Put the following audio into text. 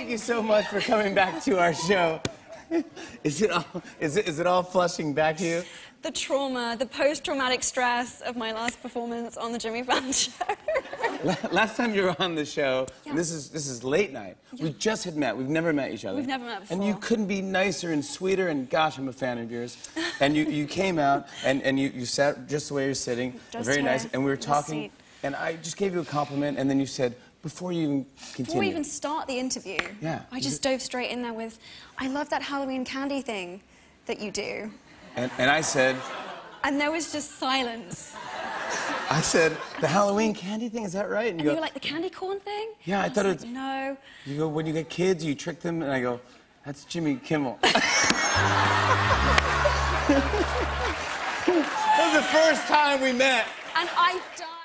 Thank you so much for coming back to our show. Is it all flushing back to you? The trauma, the post-traumatic stress of my last performance on the Jimmy Fallon show. Last time you were on the show, and this is late night. Yeah. We just had met. We've never met each other. We've never met before. And you couldn't be nicer and sweeter, and gosh, I'm a fan of yours. And you came out, and you sat just the way you're sitting, very nice, and we were talking, and I just gave you a compliment, and then you said, before you even continue. Before we even start the interview, I just dove straight in there with, I love that Halloween candy thing that you do. And I said... And there was just silence. I said, the Halloween candy thing, is that right? And you were like, the candy corn thing? Yeah, I thought it was... No. You go, when you get kids, you trick them, and I go, that's Jimmy Kimmel. That was the first time we met. And I died.